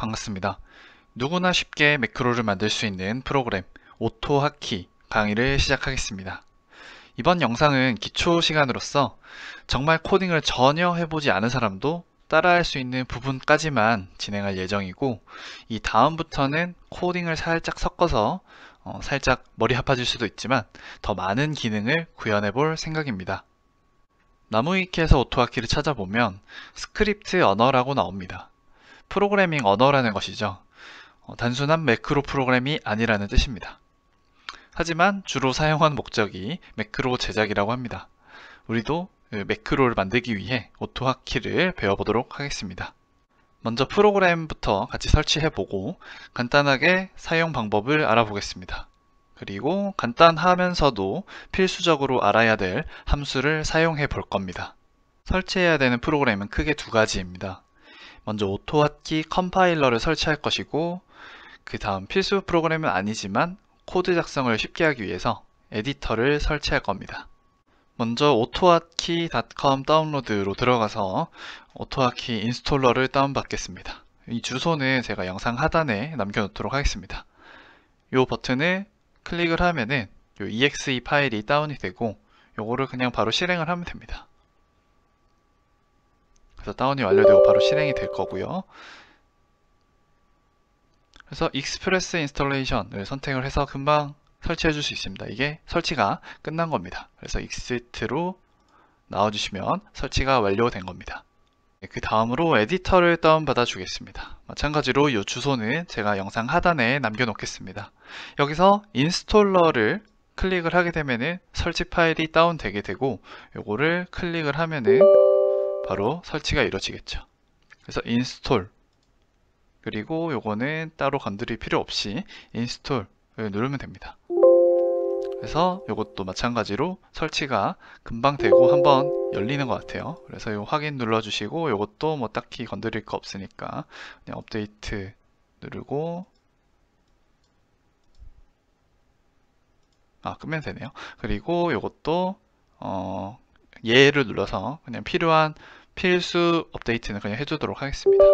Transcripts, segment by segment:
반갑습니다. 누구나 쉽게 매크로를 만들 수 있는 프로그램 오토하키 강의를 시작하겠습니다. 이번 영상은 기초 시간으로서 정말 코딩을 전혀 해보지 않은 사람도 따라할 수 있는 부분까지만 진행할 예정이고, 이 다음부터는 코딩을 살짝 섞어서 살짝 머리 아파질 수도 있지만 더 많은 기능을 구현해 볼 생각입니다. 나무위키에서 오토하키를 찾아보면 스크립트 언어라고 나옵니다. 프로그래밍 언어라는 것이죠. 단순한 매크로 프로그램이 아니라는 뜻입니다. 하지만 주로 사용하는 목적이 매크로 제작이라고 합니다. 우리도 매크로를 만들기 위해 오토하키를 배워보도록 하겠습니다. 먼저 프로그램부터 같이 설치해보고 간단하게 사용 방법을 알아보겠습니다. 그리고 간단하면서도 필수적으로 알아야 될 함수를 사용해 볼 겁니다. 설치해야 되는 프로그램은 크게 두 가지입니다. 먼저 오토하키 컴파일러를 설치할 것이고, 그 다음 필수 프로그램은 아니지만 코드 작성을 쉽게 하기 위해서 에디터를 설치할 겁니다. 먼저 otohaki.com 다운로드로 들어가서 오토하키 인스톨러를 다운받겠습니다. 이 주소는 제가 영상 하단에 남겨놓도록 하겠습니다. 이 버튼을 클릭을 하면은 이 exe 파일이 다운이 되고, 요거를 그냥 바로 실행을 하면 됩니다. 그래서 다운이 완료되고 바로 실행이 될 거고요. 그래서 익스프레스 인스톨레이션을 선택을 해서 금방 설치해 줄 수 있습니다. 이게 설치가 끝난 겁니다. 그래서 exit로 나와주시면 설치가 완료된 겁니다. 그 다음으로 에디터를 다운받아 주겠습니다. 마찬가지로 이 주소는 제가 영상 하단에 남겨 놓겠습니다. 여기서 인스톨러를 클릭을 하게 되면은 설치 파일이 다운되게 되고, 요거를 클릭을 하면은 바로 설치가 이루어지겠죠. 그래서 인스톨, 그리고 요거는 따로 건드릴 필요 없이 인스톨을 누르면 됩니다. 그래서 요것도 마찬가지로 설치가 금방 되고 한번 열리는 것 같아요. 그래서 요 확인 눌러주시고, 요것도 뭐 딱히 건드릴 거 없으니까 그냥 업데이트 누르고 끄면 되네요. 그리고 요것도 예를 눌러서 그냥 필요한 필수 업데이트는 그냥 해주도록 하겠습니다.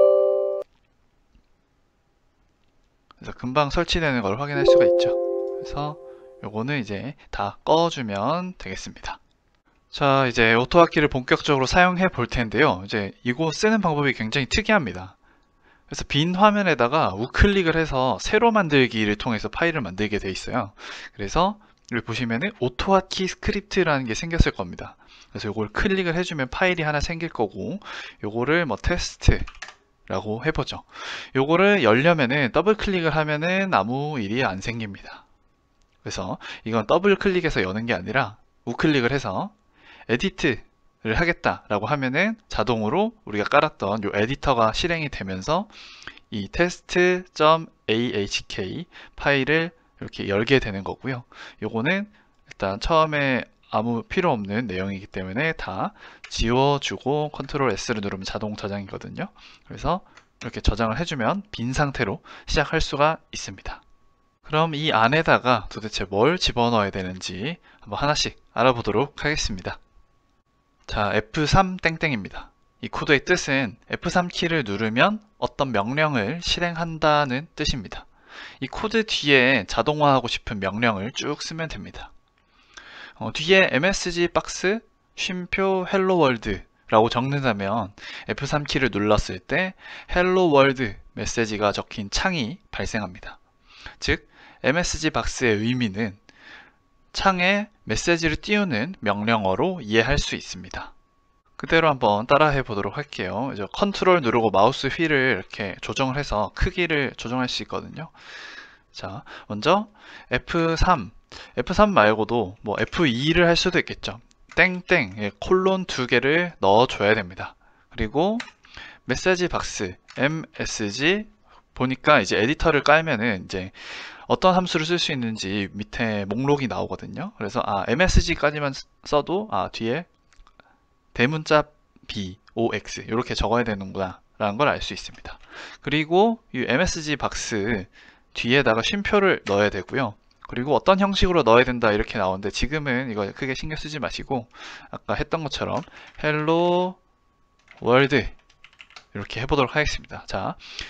그래서 금방 설치되는 걸 확인할 수가 있죠. 그래서 요거는 이제 다 꺼주면 되겠습니다. 자, 이제 오토하키를 본격적으로 사용해 볼 텐데요. 이제 이거 쓰는 방법이 굉장히 특이합니다. 그래서 빈 화면에다가 우클릭을 해서 새로 만들기를 통해서 파일을 만들게 돼 있어요. 그래서 여기 보시면은 오토하키 스크립트라는 게 생겼을 겁니다. 그래서 요걸 클릭을 해주면 파일이 하나 생길 거고, 요거를 뭐 테스트 라고 해보죠. 요거를 열려면은 더블 클릭을 하면은 아무 일이 안 생깁니다. 그래서 이건 더블 클릭해서 여는 게 아니라 우클릭을 해서 에디트를 하겠다라고 하면은 자동으로 우리가 깔았던 요 에디터가 실행이 되면서 이 test.ahk 파일을 이렇게 열게 되는 거고요. 요거는 일단 처음에 아무 필요 없는 내용이기 때문에 다 지워주고 컨트롤 S를 누르면 자동 저장이거든요. 그래서 이렇게 저장을 해주면 빈 상태로 시작할 수가 있습니다. 그럼 이 안에다가 도대체 뭘 집어넣어야 되는지 한번 하나씩 알아보도록 하겠습니다. 자, F3 땡땡입니다. 이 코드의 뜻은 F3 키를 누르면 어떤 명령을 실행한다는 뜻입니다. 이 코드 뒤에 자동화하고 싶은 명령을 쭉 쓰면 됩니다. 뒤에 MSG 박스 쉼표 헬로 월드 라고 적는다면 F3 키를 눌렀을 때 헬로 월드 메시지가 적힌 창이 발생합니다. 즉 MSG 박스의 의미는 창에 메시지를 띄우는 명령어로 이해할 수 있습니다. 그대로 한번 따라해 보도록 할게요. 이제 컨트롤 누르고 마우스 휠을 이렇게 조정을 해서 크기를 조정할 수 있거든요. 자, 먼저 F3 말고도 뭐 F2를 할 수도 있겠죠. 땡땡 콜론 2개를 넣어줘야 됩니다. 그리고 메시지 박스 MSG 보니까 이제 에디터를 깔면은 이제 어떤 함수를 쓸 수 있는지 밑에 목록이 나오거든요. 그래서 MSG까지만 써도 뒤에 대문자 BOX 이렇게 적어야 되는구나 라는 걸 알 수 있습니다. 그리고 이 MSG 박스 뒤에다가 쉼표를 넣어야 되고요. 그리고 어떤 형식으로 넣어야 된다 이렇게 나오는데 지금은 이거 크게 신경 쓰지 마시고 아까 했던 것처럼 헬로 월드 이렇게 해보도록 하겠습니다. 자,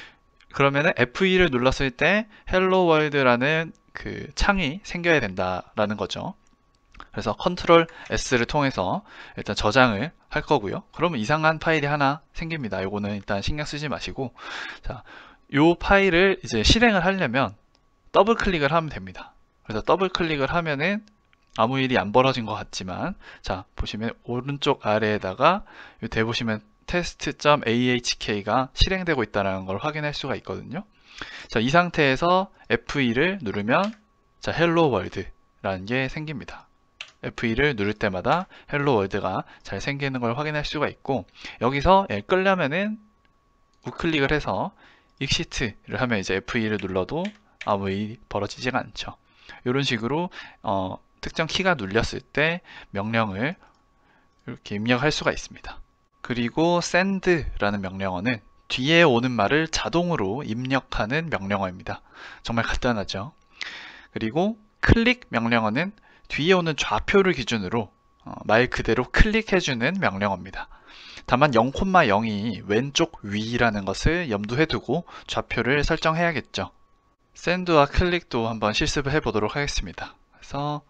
그러면은 F2를 눌렀을 때 Hello World라는 그 창이 생겨야 된다라는 거죠. 그래서 컨트롤 S를 통해서 일단 저장을 할 거고요. 그러면 이상한 파일이 하나 생깁니다. 요거는 일단 신경 쓰지 마시고, 자, 요 파일을 이제 실행을 하려면 더블 클릭을 하면 됩니다. 그래서 더블 클릭을 하면은 아무 일이 안 벌어진 것 같지만, 자, 보시면 오른쪽 아래에다가 요 대보시면 test.ahk가 실행되고 있다는 걸 확인할 수가 있거든요. 자, 이 상태에서 F2를 누르면 자, Hello World라는 게 생깁니다. F2를 누를 때마다 헬로 월드가 잘 생기는 걸 확인할 수가 있고, 여기서 끌려면은 우클릭을 해서 exit를 하면 이제 F2를 눌러도 아무 일이 벌어지지가 않죠. 이런 식으로 특정 키가 눌렸을 때 명령을 이렇게 입력할 수가 있습니다. 그리고 send라는 명령어는 뒤에 오는 말을 자동으로 입력하는 명령어입니다. 정말 간단하죠. 그리고 클릭 명령어는 뒤에 오는 좌표를 기준으로 말 그대로 클릭해주는 명령어입니다. 다만 0,0이 왼쪽 위라는 것을 염두에 두고 좌표를 설정해야겠죠. send와 클릭도 한번 실습을 해보도록 하겠습니다. 그래서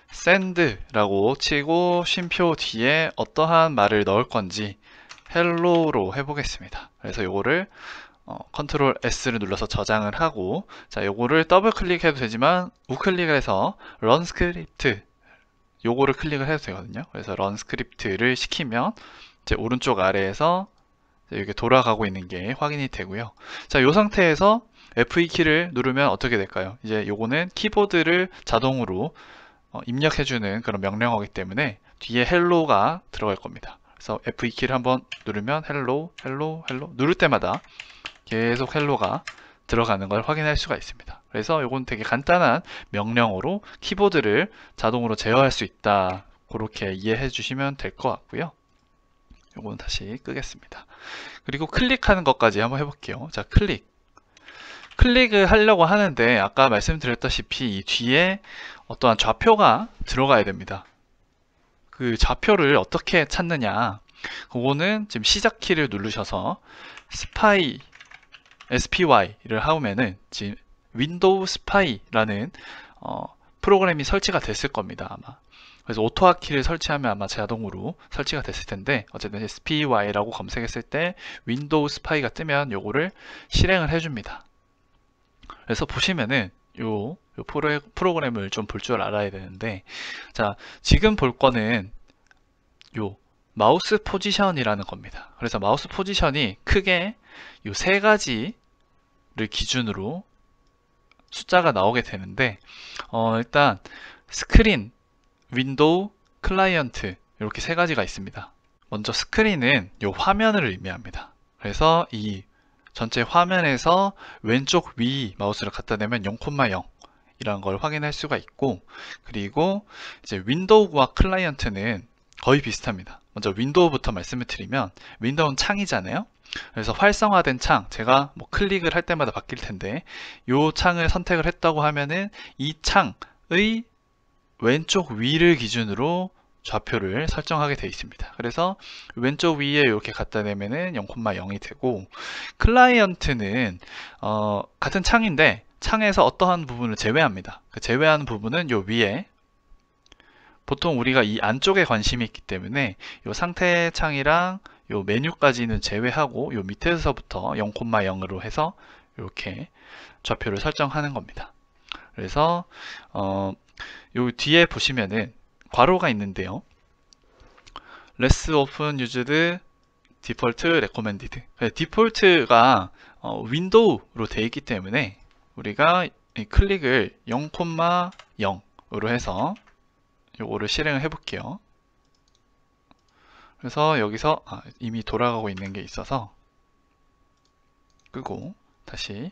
send라고 치고 쉼표 뒤에 어떠한 말을 넣을 건지 hello로 해보겠습니다. 그래서 요거를 컨트롤 S를 눌러서 저장을 하고, 자, 요거를 더블 클릭해도 되지만 우클릭을 해서 run script 요거를 클릭을 해도 되거든요. 그래서 run script를 시키면 이제 오른쪽 아래에서 이렇게 돌아가고 있는 게 확인이 되고요. 자, 요 상태에서 F2 키를 누르면 어떻게 될까요? 이제 요거는 키보드를 자동으로 입력해주는 그런 명령어이기 때문에 뒤에 hello가 들어갈 겁니다. 그래서 F2 키를 한번 누르면 hello, hello, hello 누를 때마다 계속 hello가 들어가는 걸 확인할 수가 있습니다. 그래서 이건 되게 간단한 명령어로 키보드를 자동으로 제어할 수 있다. 그렇게 이해해 주시면 될 것 같고요. 이건 다시 끄겠습니다. 그리고 클릭하는 것까지 한번 해볼게요. 자, 클릭을 하려고 하는데 아까 말씀드렸다시피 이 뒤에 어떠한 좌표가 들어가야 됩니다. 그 좌표를 어떻게 찾느냐, 그거는 지금 시작 키를 누르셔서 SPY를 하면은 지금 윈도우 스파이라는 프로그램이 설치가 됐을 겁니다, 아마. 그래서 오토화 키를 설치하면 아마 자동으로 설치가 됐을 텐데, 어쨌든 SPY라고 검색했을 때 윈도우 스파이가 뜨면 요거를 실행을 해줍니다. 그래서 보시면은 요 프로그램을 좀 볼 줄 알아야 되는데, 자, 지금 볼 거는 요 마우스 포지션이라는 겁니다. 그래서 마우스 포지션이 크게 요 세 가지를 기준으로 숫자가 나오게 되는데, 일단 스크린, 윈도우, 클라이언트 이렇게 세 가지가 있습니다. 먼저 스크린은 요 화면을 의미합니다. 그래서 이 전체 화면에서 왼쪽 위 마우스를 갖다 대면 0,0 이라는 걸 확인할 수가 있고, 그리고 이제 윈도우와 클라이언트는 거의 비슷합니다. 먼저 윈도우부터 말씀을 드리면, 윈도우는 창이잖아요. 그래서 활성화된 창, 제가 뭐 클릭을 할 때마다 바뀔 텐데, 이 창을 선택을 했다고 하면은 이 창의 왼쪽 위를 기준으로 좌표를 설정하게 되어 있습니다. 그래서 왼쪽 위에 이렇게 갖다 대면은 0,0이 되고, 클라이언트는 같은 창인데 창에서 어떠한 부분을 제외합니다. 그 제외하는 부분은 요 위에, 보통 우리가 이 안쪽에 관심이 있기 때문에 요 상태 창이랑 요 메뉴까지는 제외하고 요 밑에서부터 0,0으로 해서 이렇게 좌표를 설정하는 겁니다. 그래서 요 뒤에 보시면은 괄호가 있는데요. less often used default recommended. 디폴트가 윈도우로 되어 있기 때문에 우리가 이 클릭을 0,0으로 해서 요거를 실행을 해 볼게요. 그래서 여기서 이미 돌아가고 있는 게 있어서 끄고 다시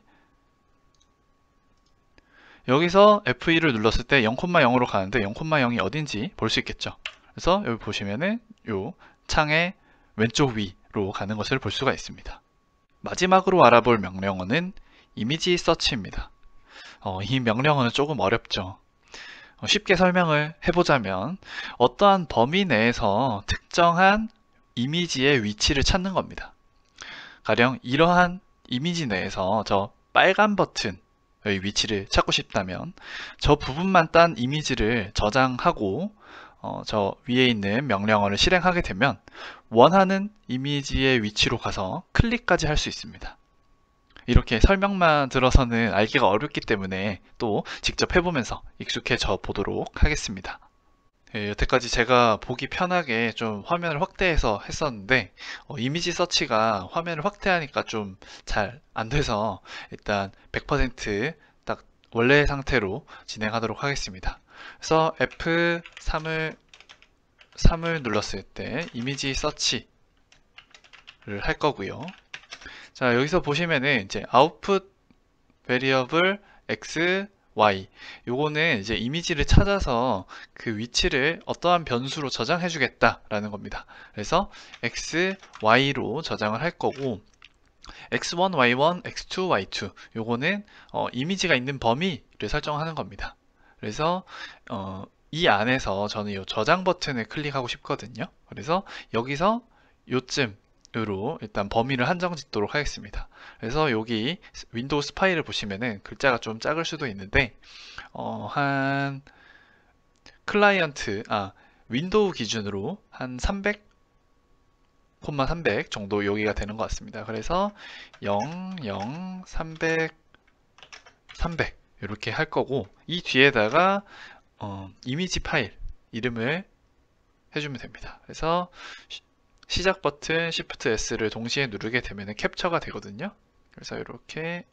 여기서 F2를 눌렀을 때 0,0으로 가는데 0,0이 어딘지 볼 수 있겠죠. 그래서 여기 보시면은 요 창의 왼쪽 위로 가는 것을 볼 수가 있습니다. 마지막으로 알아볼 명령어는 이미지 서치입니다. 이 명령어는 조금 어렵죠. 쉽게 설명을 해보자면 어떠한 범위 내에서 특정한 이미지의 위치를 찾는 겁니다. 가령 이러한 이미지 내에서 저 빨간 버튼의 위치를 찾고 싶다면 저 부분만 딴 이미지를 저장하고 저 위에 있는 명령어를 실행하게 되면 원하는 이미지의 위치로 가서 클릭까지 할 수 있습니다. 이렇게 설명만 들어서는 알기가 어렵기 때문에 또 직접 해보면서 익숙해져 보도록 하겠습니다. 여태까지 제가 보기 편하게 좀 화면을 확대해서 했었는데 이미지 서치가 화면을 확대하니까 좀 잘 안 돼서 일단 100% 원래 상태로 진행하도록 하겠습니다. 그래서 F3을 눌렀을 때 이미지 서치를 할 거고요. 자, 여기서 보시면은 이제 output variable x, y 요거는 이제 이미지를 찾아서 그 위치를 어떠한 변수로 저장해 주겠다라는 겁니다. 그래서 x, y로 저장을 할 거고 x1, y1, x2, y2 요거는 이미지가 있는 범위를 설정하는 겁니다. 그래서 이 안에서 저는 이 저장 버튼을 클릭하고 싶거든요. 그래서 여기서 요쯤으로 일단 범위를 한정 짓도록 하겠습니다. 그래서 여기 윈도우스 파일을 보시면은 글자가 좀 작을 수도 있는데 한 클라이언트 윈도우 기준으로 한 300, 300 정도 여기가 되는 것 같습니다. 그래서 0, 0, 300, 300 이렇게 할 거고 이 뒤에다가 이미지 파일 이름을 해주면 됩니다. 그래서 시작 버튼 Shift S를 동시에 누르게 되면 캡처가 되거든요. 그래서 이렇게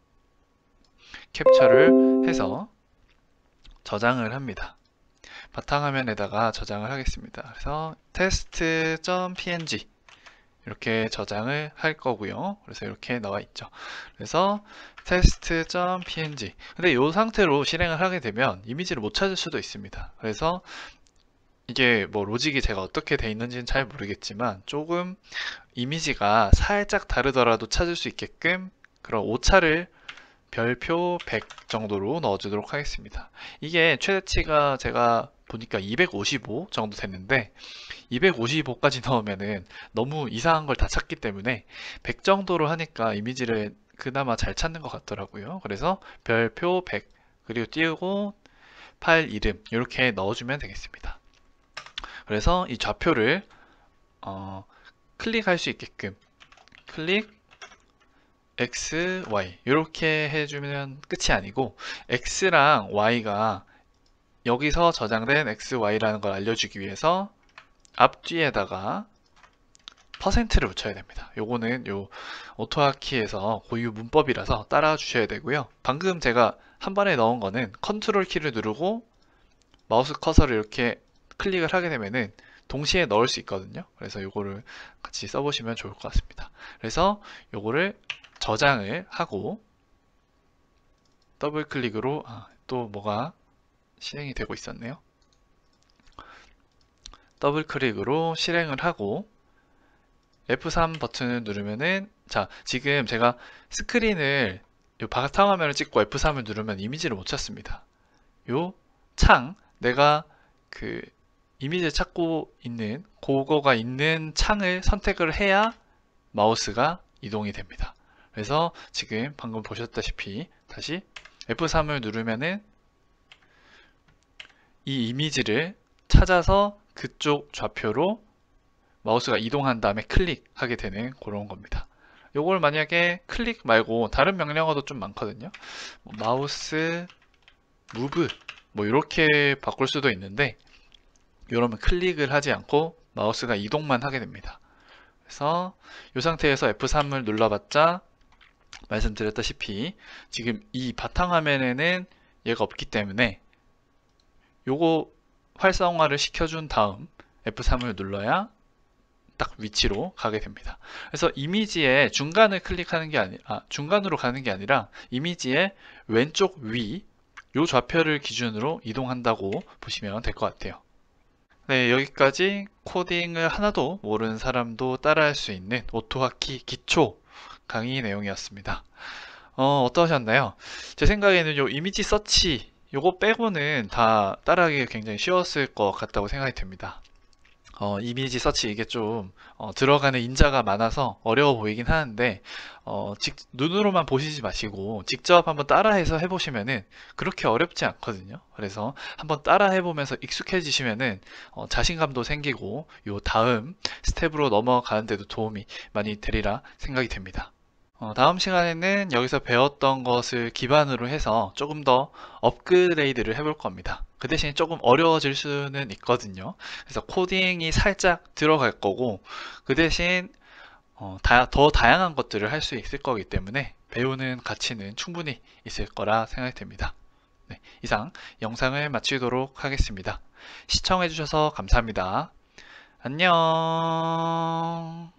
캡처를 해서 저장을 합니다. 바탕화면에다가 저장을 하겠습니다. 그래서 test.png 이렇게 저장을 할 거고요. 그래서 이렇게 나와 있죠. 그래서 test.png 근데 이 상태로 실행을 하게 되면 이미지를 못 찾을 수도 있습니다. 그래서 이게 뭐 로직이 제가 어떻게 돼 있는지는 잘 모르겠지만 조금 이미지가 살짝 다르더라도 찾을 수 있게끔 그런 오차를 별표 100 정도로 넣어주도록 하겠습니다. 이게 최대치가 제가 보니까 255 정도 됐는데 255까지 넣으면은 너무 이상한 걸 다 찾기 때문에 100 정도로 하니까 이미지를 그나마 잘 찾는 것 같더라고요. 그래서 별표 100 그리고 띄우고 파일 이름 이렇게 넣어주면 되겠습니다. 그래서 이 좌표를 클릭할 수 있게끔 클릭 X, Y 이렇게 해주면 끝이 아니고 X랑 Y가 여기서 저장된 X, Y라는 걸 알려주기 위해서 앞뒤에다가 퍼센트를 붙여야 됩니다. 요거는 요 오토하키에서 고유 문법이라서 따라 주셔야 되고요. 방금 제가 한 번에 넣은 거는 컨트롤 키를 누르고 마우스 커서를 이렇게 클릭을 하게 되면은 동시에 넣을 수 있거든요. 그래서 요거를 같이 써보시면 좋을 것 같습니다. 그래서 요거를 저장을 하고 더블 클릭으로 또 뭐가 실행이 되고 있었네요. 더블 클릭으로 실행을 하고 F3 버튼을 누르면은 자 지금 제가 스크린을 요 바탕화면을 찍고 F3을 누르면 이미지를 못 찾습니다. 요 창 내가 그 이미지를 찾고 있는 그거가 있는 창을 선택을 해야 마우스가 이동이 됩니다. 그래서 지금 방금 보셨다시피 다시 F3을 누르면은 이 이미지를 찾아서 그쪽 좌표로 마우스가 이동한 다음에 클릭하게 되는 그런 겁니다. 요걸 만약에 클릭 말고 다른 명령어도 좀 많거든요. 마우스 무브 뭐 이렇게 바꿀 수도 있는데 이러면 클릭을 하지 않고 마우스가 이동만 하게 됩니다. 그래서 이 상태에서 F3을 눌러봤자 말씀드렸다시피 지금 이 바탕화면에는 얘가 없기 때문에 요거 활성화를 시켜준 다음 F3을 눌러야 딱 위치로 가게 됩니다. 그래서 이미지의 중간을 클릭하는 게 중간으로 가는 게 아니라 이미지의 왼쪽 위 요 좌표를 기준으로 이동한다고 보시면 될 것 같아요. 네, 여기까지 코딩을 하나도 모르는 사람도 따라할 수 있는 오토하키 기초 강의 내용이었습니다. 어떠셨나요? 제 생각에는 요 이미지 서치 요거 빼고는 다 따라하기 굉장히 쉬웠을 것 같다고 생각이 듭니다. 이미지 서치 이게 좀 들어가는 인자가 많아서 어려워 보이긴 하는데 눈으로만 보시지 마시고 직접 한번 따라해서 해보시면은 그렇게 어렵지 않거든요. 그래서 한번 따라 해보면서 익숙해지시면은 자신감도 생기고 요 다음 스텝으로 넘어가는 데도 도움이 많이 되리라 생각이 됩니다. 다음 시간에는 여기서 배웠던 것을 기반으로 해서 조금 더 업그레이드를 해볼 겁니다. 그 대신 조금 어려워질 수는 있거든요. 그래서 코딩이 살짝 들어갈 거고, 그 대신 더 다양한 것들을 할 수 있을 거기 때문에 배우는 가치는 충분히 있을 거라 생각이 됩니다. 네, 이상 영상을 마치도록 하겠습니다. 시청해주셔서 감사합니다. 안녕.